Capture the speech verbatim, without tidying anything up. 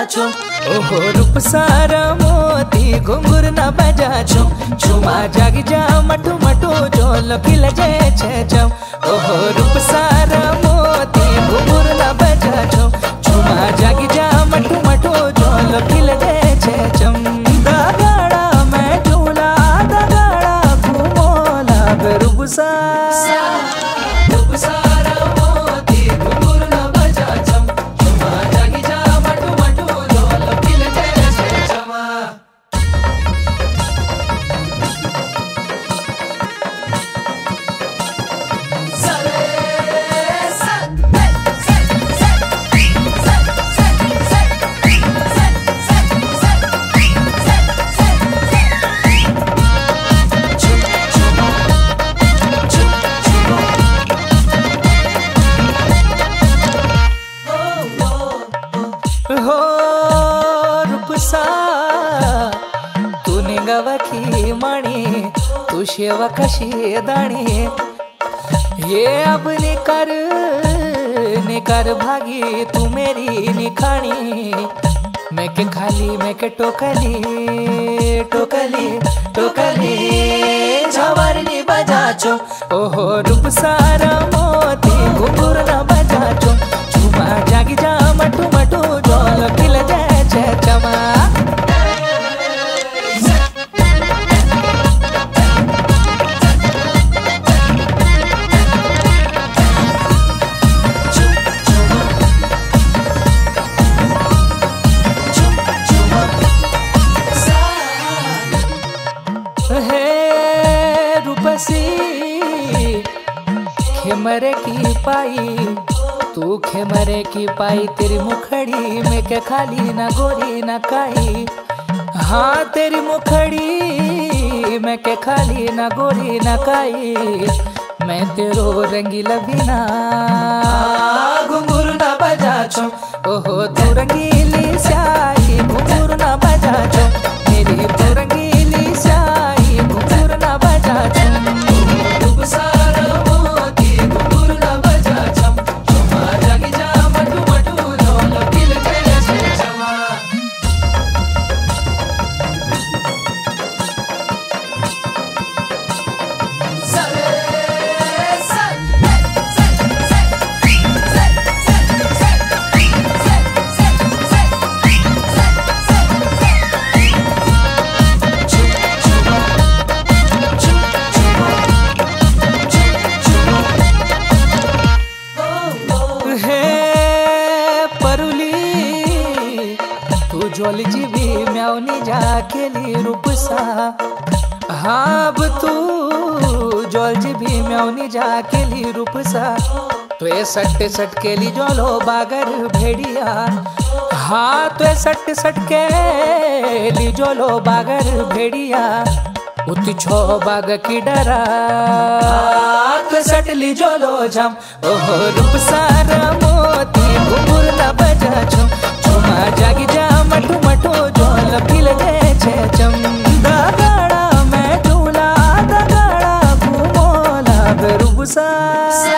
छो। ओहो रूप सारा मोती घुंघुर न बजा छो। छुमा जागी जा मटू मटू जो लखिल जे छे छम। ओहो रूप सारा मोती घुंघुर न बजा छो। छुमा जागी जा मटू मटू जो लखिल जे छे छम। दगाड़ा मैं झूला दगाड़ा घूमोला रूप सारा रूप सारा मोती घुंघुर न बजा छम। छुमा जागी जा मटू मटू जो लखिल जे छे छम। हो रूपसा तू निगवखी मणी तू शेवा कशी दाणी। ये अब निकर निकर भागी तू मेरी निखाणी। मैं के खाली मैं के टोकली टोकली टोकली झवारनी बजा छो। ओहो रूप सारा मोती घुंघुर न बजा छो। छुमा जागी जा मटू मटू जो लखिल जे छे छमा। हे रूपसी खेमरे की पाई तू खेमरे की पाई तेरी मुखड़ी में के खाली ना गोरी ना काई। हाँ तेरी मुखड़ी में के खाली ना गोरी ना काई। मैं तेरो रंगीला बिना घुंघुर ना बजा छो। ओहो तू रंगीली स्याही घुंघुर ना बजा छो। मेरी तू रंगीली स्याही घुंघुर ना बजा छो। रूप सारा मोती घुंघुर ना बजा छम। छुमा जागी जा मटू मटू जो लखिल जे छे छमा। जोली जीवी म्यावनी जा खेली रूपसा। हाँ अब तू जोल जीवी म्यावनी जा खेली रूपसा। तो ये सट सट केली जोलो बागर भेड़िया। हाँ तो ये सट सट केली जोलो बागर भेड़िया। उती छो बाग की डरा तो सटली जोलो झम। ओहो रूप सारा मोती घुंघुर न बजा छो। छुमा जागी जा मटू मटू जो लखिल जे छे छम। दगाड़ा मैं झूला दगाड़ा घूमोला रूप सारा।